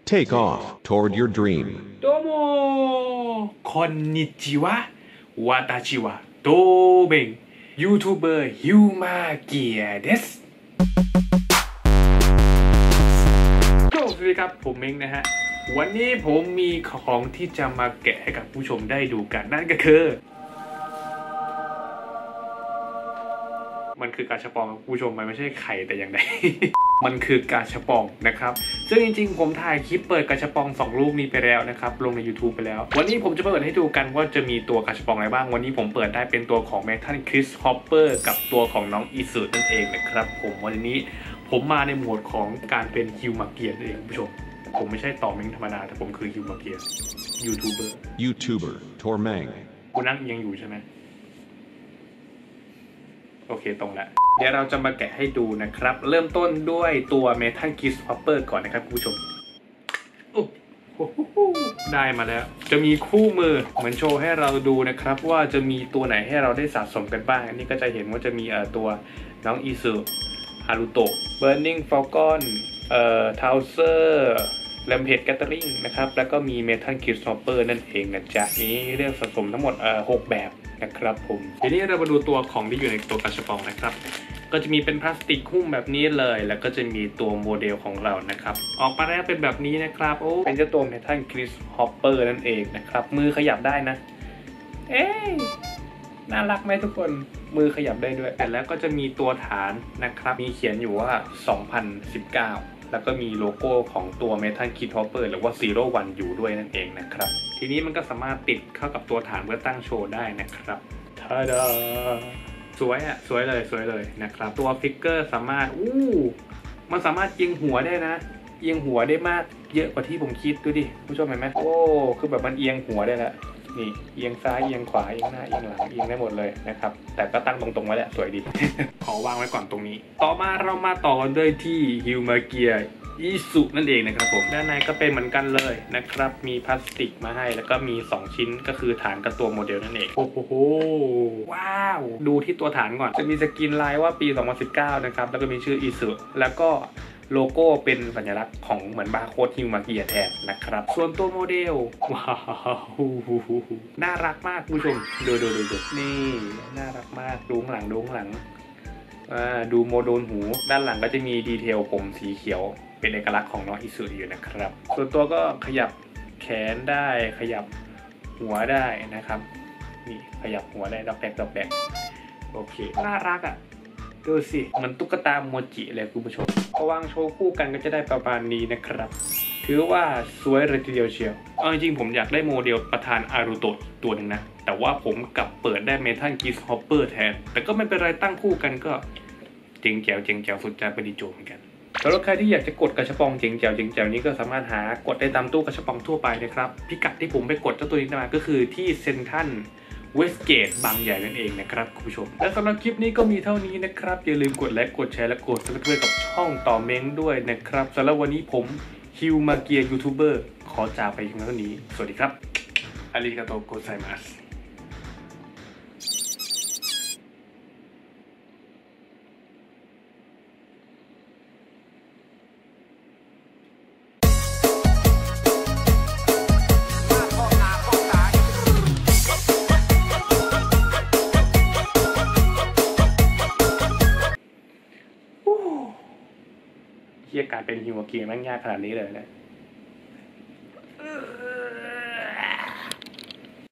Take off toward your dream. どうもこんにちは私はドーベン YouTuber ヒューマเกียですสวัสดีครับผมเม้งนะฮะวันนี้ผมมีของที่จะมาแกะให้กับผู้ชมได้ดูกันนั่นก็คือมันคือกาชาปองผู้ชมมันไม่ใช่ไข่แต่อย่างใด มันคือกาชาปองนะครับซึ่งจริงๆผมถ่ายคลิปเปิดกาชาปอง2ลูกนี้ไปแล้วนะครับลงใน YouTube ไปแล้ววันนี้ผมจะเปิดให้ดูกันว่าจะมีตัวกาชาปองอะไรบ้างวันนี้ผมเปิดได้เป็นตัวของเมทัลคริสฮอปเปอร์กับตัวของน้องอิสุนั่นเองนะครับผมวันนี้ผมมาในโหมดของการเป็นฮิวมาเกียนั่นเองผู้ชมผมไม่ใช่ต่อเม้งธรรมดาแต่ผมคือฮิวมาเกีย YouTuber Tormang คุณนั่งยังอยู่ใช่ไหมโอเคตรงแล้วเดี๋ยวเราจะมาแกะให้ดูนะครับเริ่มต้นด้วยตัว Metal Kiss Hopper ก่อนนะครับคุณผู้ชมได้มาแล้วจะมีคู่มือเหมือนโชว์ให้เราดูนะครับว่าจะมีตัวไหนให้เราได้สะสมกันบ้างอันนี้ก็จะเห็นว่าจะมีตัวน้องอิซุฮารุโตะ Burning Falcon Towser Rampage Gathering นะครับแล้วก็มี Metal Kiss Hopper นั่นเองนะจ๊ะนี้เรียกสะสมทั้งหมด6แบบนะครับผมทีนี้เรามาดูตัวของที่อยู่ในตัวกาชาปองนะครับก็จะมีเป็นพลาสติกหุ้มแบบนี้เลยแล้วก็จะมีตัวโมเดลของเรานะครับออกมาแล้วเป็นแบบนี้นะครับโอ้เป็นเจ้าตัว Metal Kiss Hopper นั่นเองนะครับมือขยับได้นะเอ๊น่ารักไหมทุกคนมือขยับได้ด้วยแล้วก็จะมีตัวฐานนะครับมีเขียนอยู่ว่า2019แล้วก็มีโลโก้ของตัว Metal Kiss Hopper หรือว่า Zero One อยู่ด้วยนั่นเองนะครับทีนี้มันก็สามารถติดเข้ากับตัวฐานเพื่อตั้งโชว์ได้นะครับทาดาสวยอ่ะสวยเลยนะครับตัวฟิกเกอร์สามารถมันสามารถเอียงหัวได้นะเอียงหัวได้มากเยอะกว่าที่ผมคิดดูดิผู้ชมเห็นไหมโอ้คือแบบมันเอียงหัวได้แล้วนี่เอียงซ้ายเอียงขวาเอียงหน้าเอียงหลังเอียงได้หมดเลยนะครับแต่ก็ตั้งตรงๆไว้แหละสวยดี ขอวางไว้ก่อนตรงนี้ต่อมาเรามาต่อกันด้วยที่ฮิวมาเกียอิสุนั่นเองนะครับผมด้านในก็เป็นเหมือนกันเลยนะครับมีพลาสติกมาให้แล้วก็มี2ชิ้นก็คือฐานกับตัวโมเดลนั่นเองโอ้โหว้าวดูที่ตัวฐานก่อนจะมีสกรีนลายว่าปี2019นะครับแล้วก็มีชื่ออิสุแล้วก็โลโก้เป็นสัญลักษณ์ของเหมือนบาร์โค้ดฮิวมาเกียแทนนะครับส่วนตัวโมเดลว้าวน่ารักมากผู้ชมดูนี่น่ารักมากดูข้างหลังดูโมดูลหูด้านหลังก็จะมีดีเทลผมสีเขียวเป็นเอกลักษณ์ของน้องอิสุอยู่นะครับส่วนตัวก็ขยับแขนได้ขยับหัวได้นะครับนี่ขยับหัวได้ดอกแดกโอเคน่ารักอ่ะดูสิเหมือนตุ๊กตาโมจิเลยคุณผู้ชมพอวางโชว์คู่กันก็จะได้ประมาณนี้นะครับถือว่าสวยเลยทีเดียวเชียวเอาจริงๆผมอยากได้โมเดลประธานอารุโตะตัวหนึ่งนะแต่ว่าผมกลับเปิดได้ Metal Kiss Hopper แทนแต่ก็ไม่เป็นไรตั้งคู่กันก็เจ๋งแจ๋วสุดใจประดิษฐ์โจเหมือนกันสำหรับใครที่อยากจะกดกระชับปองเจ๋งแจ๋วนี้ก็สามารถหากดได้ตามตู้กระชับปองทั่วไปนะครับพิกัดที่ผมไปกดเจ้าตัวนี้มาก็คือที่เซ็นทรัลเวสเกตบางใหญ่นั่นเองนะครับคุณผู้ชมและสำหรับคลิปนี้ก็มีเท่านี้นะครับอย่าลืมกดไลค์กดแชร์และกดซับสไครบ์กับช่องต่อเม้งด้วยนะครับสำหรับวันนี้ผมฮิวมาเกียยูทูบเบอร์ขอจากไปเพียงเท่านี้สวัสดีครับอาริกาโตโกไซมัสที่การเป็นฮิวมาเกียแม่งยากขนาดนี้เลยนะ